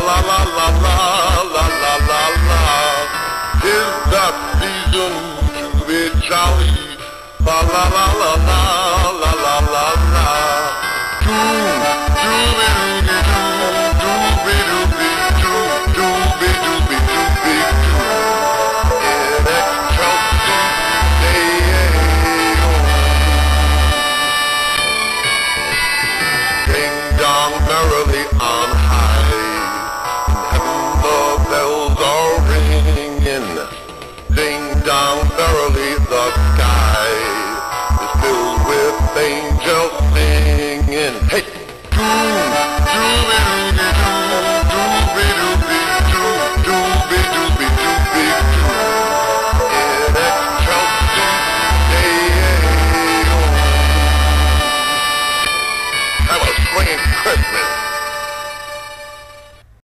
la la la la la la la la. 'Tis the season to be jolly. La la la la la la la la la. Merrily on high, in heaven the bells are ringing. Ding dong merrily the sky is filled with angels singing. Hey, in excelsis Deo. Have a swinging Christmas.